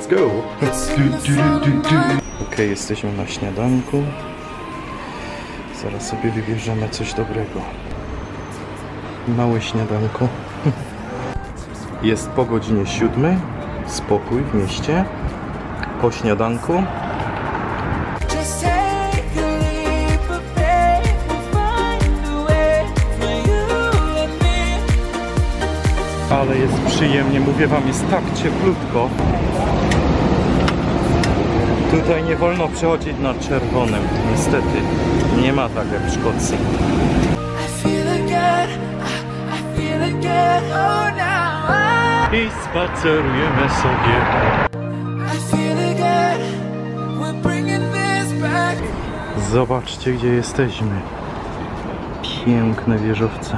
let's go! Ok, jesteśmy na śniadanku. Zaraz sobie wybierzemy coś dobrego. Małe śniadanko. Jest po godzinie 7. Spokój w mieście. Po śniadanku. Ale jest przyjemnie, mówię wam, jest tak cieplutko. Tutaj nie wolno przechodzić na czerwonym, niestety. Nie ma tak jak w Szkocji. I spacerujemy sobie. Zobaczcie, gdzie jesteśmy. Piękne wieżowce.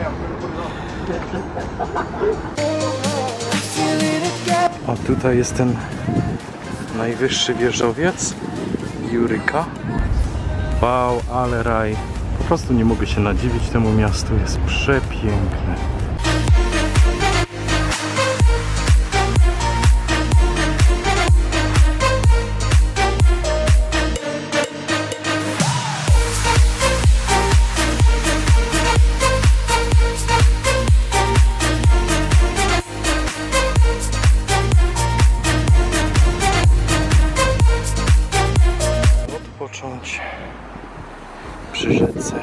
A tutaj jest ten najwyższy wieżowiec, Juryka. Wow, ale raj. Po prostu nie mogę się nadziwić temu miastu, jest przepiękne. Odpocząć przy rzece,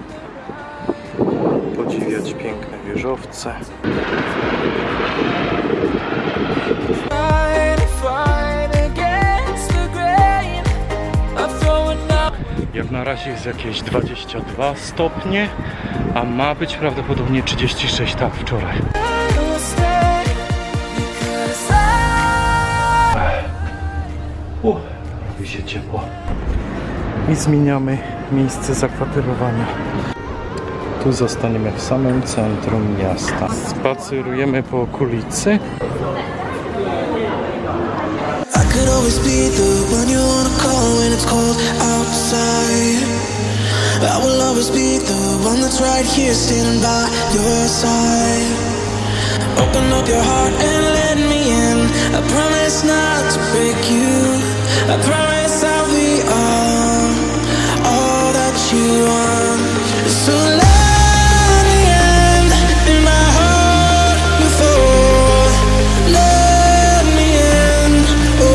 podziwiać piękne wieżowce. Jak na razie jest jakieś 22 stopnie, a ma być prawdopodobnie 36, tak, wczoraj. Robi się ciepło. I zmieniamy miejsce zakwaterowania. Tu zostaniemy w samym centrum miasta. Spacerujemy po okolicy. Open up your heart and let me in. I promise not to break you. I promise I'll be all that you want. So let me in my heart before. Let me in.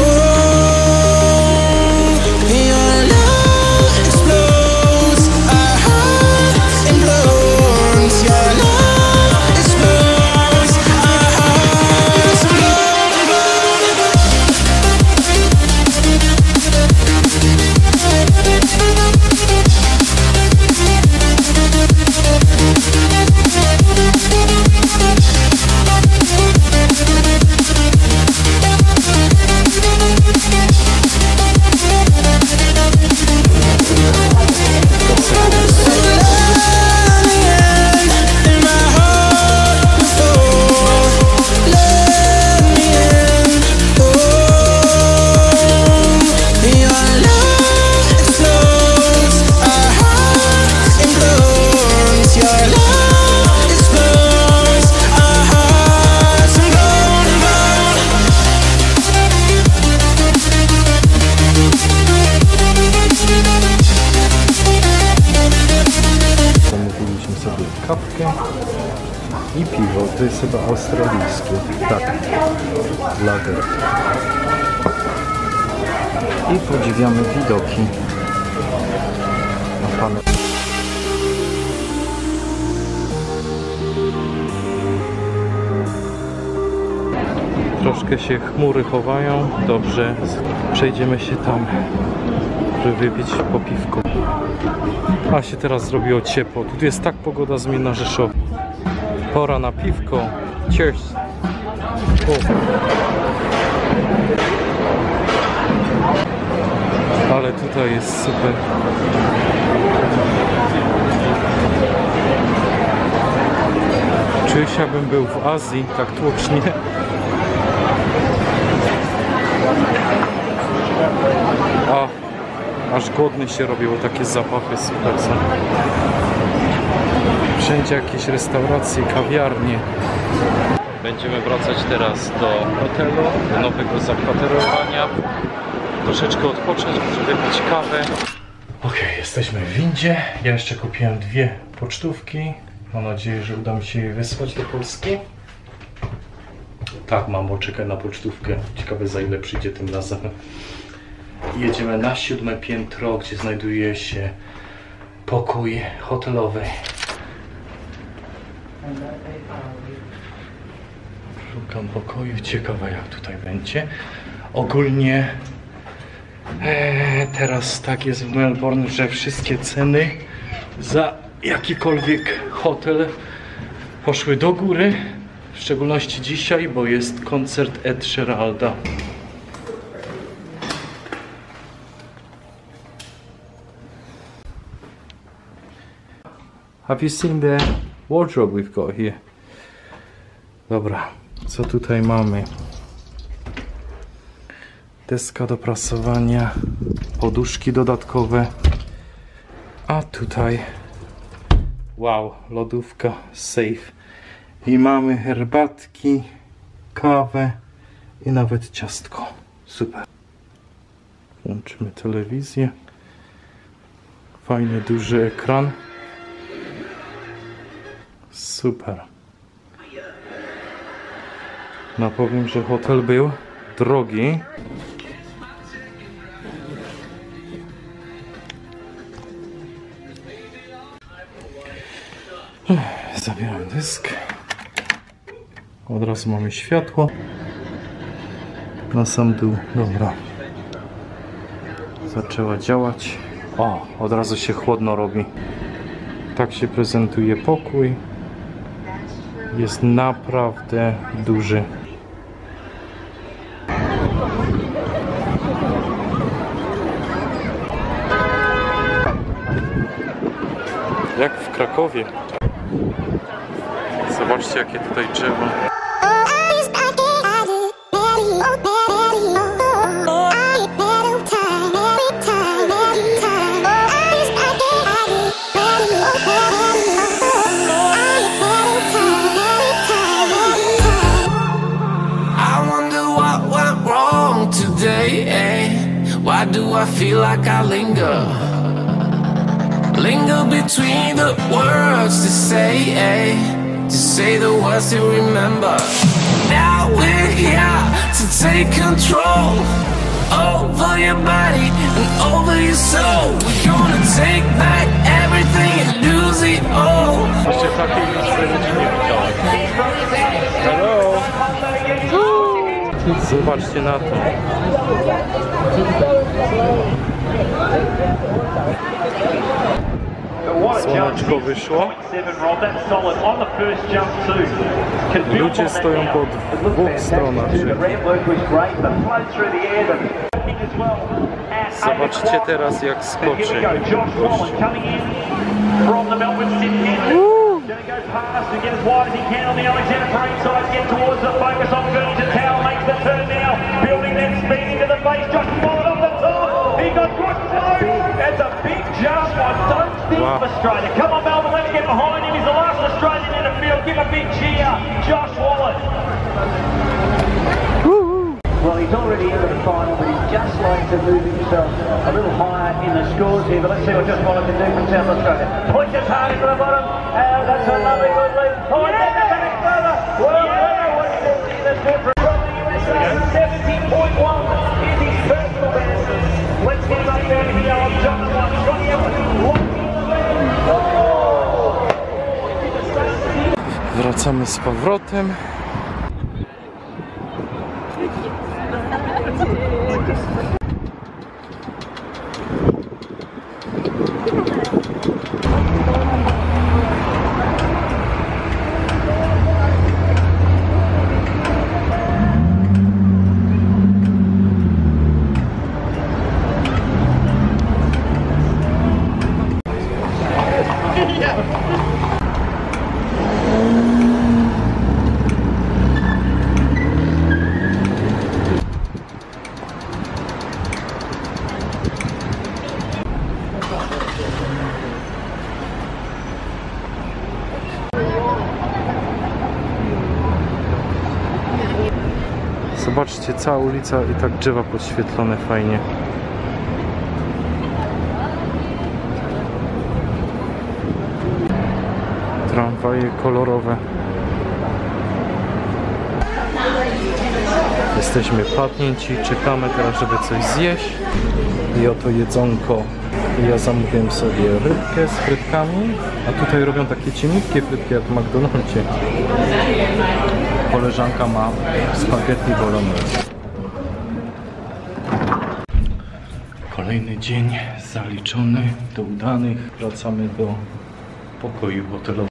Oh, your love explodes. Our hearts implodes. Your love explodes. Our hearts implode. Kawkę i piwo. To jest chyba australijskie. Tak, lager. I podziwiamy widoki na panel. Troszkę się chmury chowają. Dobrze, przejdziemy się tam, żeby wypić po piwku. A się teraz zrobiło ciepło. Tu jest tak pogoda zmienna, że szok. Pora na piwko. Cheers! Ale tutaj jest super. Czuję się, jakbym był w Azji, tak tłocznie. Aż głodny się robiło, takie zapachy super są. Wszędzie jakieś restauracje, kawiarnie. Będziemy wracać teraz do hotelu, do nowego zakwaterowania. Troszeczkę odpocząć, wypić kawę. Ok, jesteśmy w windzie. Ja jeszcze kupiłem 2 pocztówki. Mam nadzieję, że uda mi się je wysłać do Polski. Tak, mam czekać na pocztówkę. Ciekawe, za ile przyjdzie tym razem. Jedziemy na 7. piętro, gdzie znajduje się pokój hotelowy. Szukam pokoju, ciekawe jak tutaj będzie. Ogólnie teraz tak jest w Melbourne, że wszystkie ceny za jakikolwiek hotel poszły do góry. W szczególności dzisiaj, bo jest koncert Ed Sheerana. Have you seen the wardrobe we've got here? Dobra, co tutaj mamy? Deska do prasowania, poduszki dodatkowe, a tutaj wow, lodówka safe i mamy herbatki, kawę i nawet ciastko. Super. Włączymy telewizję, fajny duży ekran. Super. No powiem, że hotel był drogi. Zabieram dysk. Od razu mamy światło. Na sam dół. Dobra. Zaczęła działać. O, od razu się chłodno robi. Tak się prezentuje pokój. Jest naprawdę duży. Jak w Krakowie. Zobaczcie, jakie tutaj drzewo. Why do I feel like I linger? Linger between the words to say the words to remember. Now we're here to take control over your body and over your soul. We're gonna take back everything and lose it all. Jeszcze takiej liczby ludzi nie widziałem. Hello! Zobaczcie na to. Słoneczko wyszło. Ludzie stoją po 2 stronach. Zobaczcie teraz, jak skoczy. Gonna go past and get as wide as he can on the Alexander Parade side, get towards the focus on Burnington Tower, makes the turn now, building then speed into the face, Josh Waller off the top, he got good flow, that's a big jump, I don't think Australia, come on Melbourne, let me get behind him, he's the last Australian in the field, give a big cheer, Josh Waller. Well, he's already into the final, but he'd just like to move himself a little higher in the scores here. But let's see what Josh Waller can do from South Australia. Point just hard into the bottom. That's another good lead. Point at the back further. Well, what is this difference? From the USA, 70.1 is his personal best. Let's get him up there to the old John one. Johnny Evans, Wracamy z powrotem. Patrzcie, cała ulica i tak drzewa podświetlone fajnie. Tramwaje kolorowe. Jesteśmy padnięci, czekamy teraz, żeby coś zjeść. I oto jedzonko. Ja zamówiłem sobie rybkę z frytkami, a tutaj robią takie cieniutkie frytki jak w McDonaldzie. Koleżanka ma spaghetti bolognese. Kolejny dzień zaliczony do udanych. Wracamy do pokoju hotelowego.